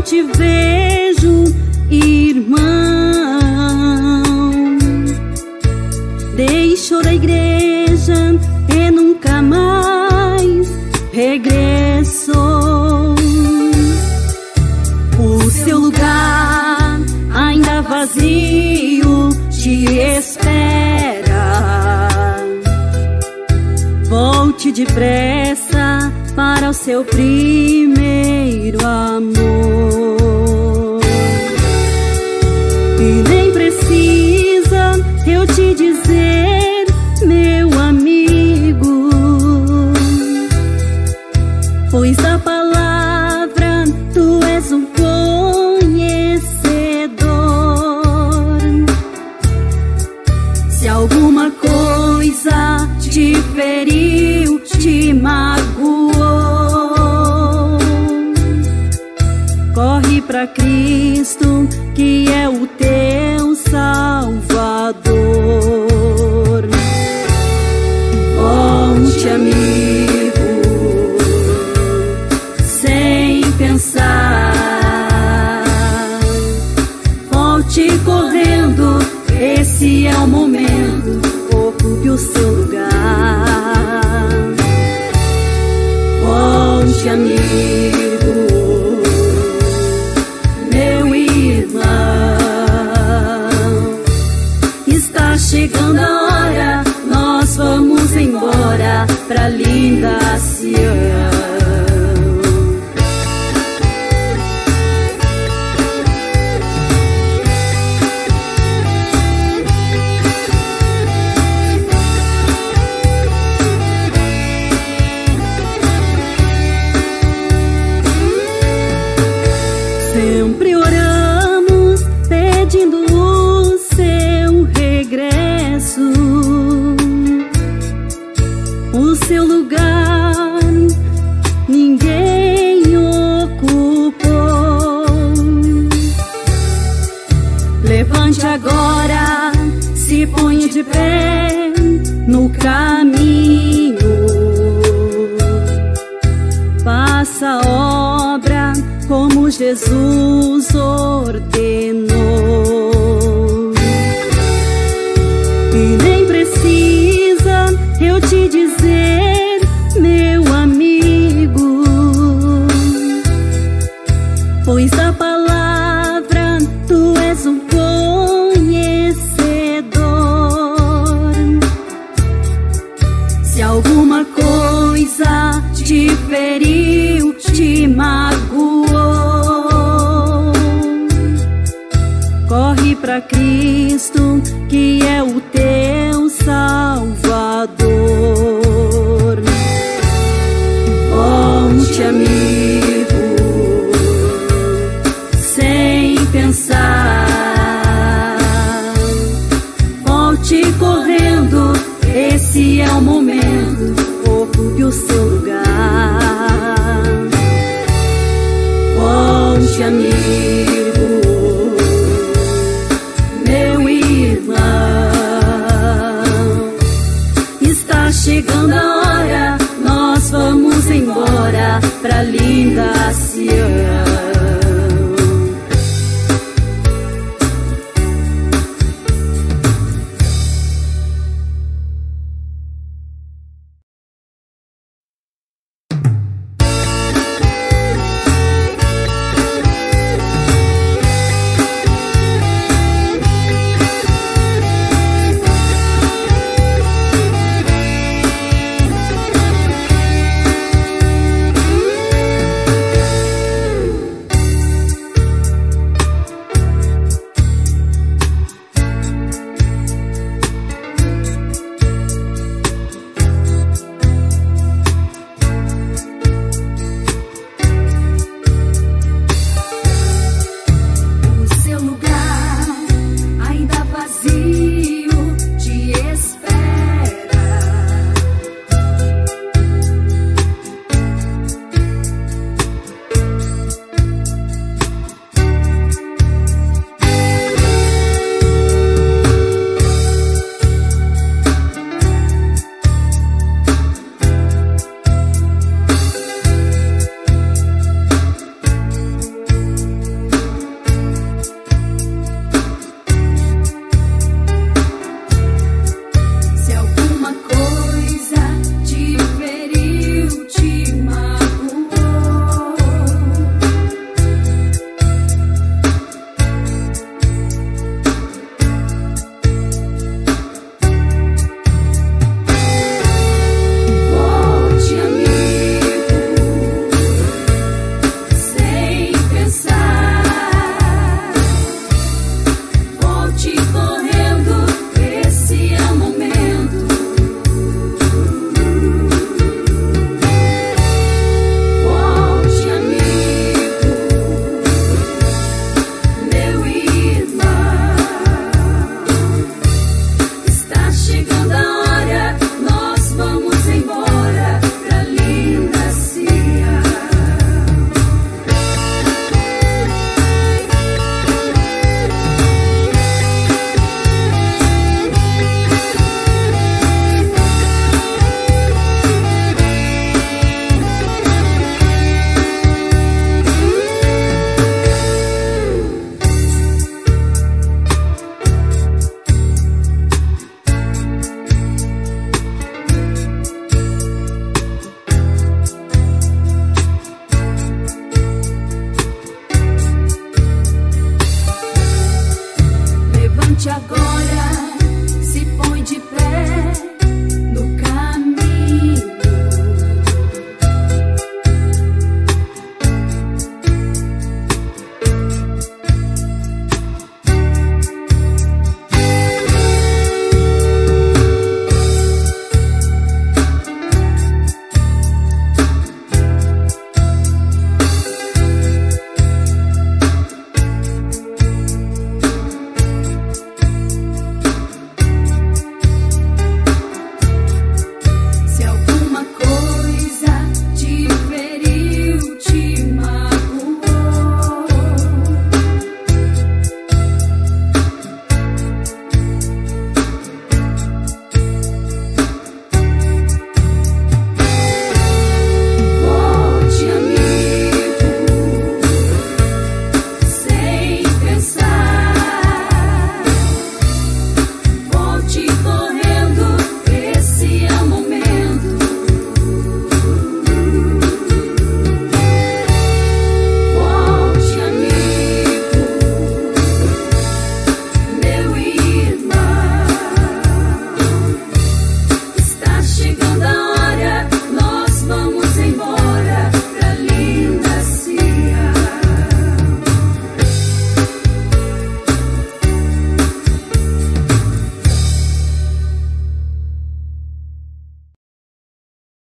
te vejo, irmão. Deixou da igreja e nunca mais regressou. O seu lugar ainda vazio te espera. Volte depressa para o seu primeiro amor. E nem precisa eu te dizer, meu amigo, pois a palavra tu és um conhecedor. Se alguma coisa te feriu, te magoou, corre pra Cristo, que é o teu Salvador. Volte, amigo, sem pensar. Volte correndo, esse é o momento. Ocupe o seu lugar. Volte, amigo, meu irmão. Está chegando a hora, nós vamos embora pra linda Sião. Sempre oramos pedindo o seu regresso. O seu lugar ninguém ocupou. Levante agora, se ponha de pé no caminho. Faça a obra como Jesus ordenou. E nem precisa eu te dizer, meu amigo, pois a palavra tu és um conhecedor. Se alguma coisa te feriu, te magoou, corre pra Cristo, que é o teu Salvador. Volte, amigo, sem pensar. Volte correndo, esse é o momento. Ocupe o seu lugar. Volte, amigo, meu irmão. Está chegando a hora, nós vamos embora pra linda Sião.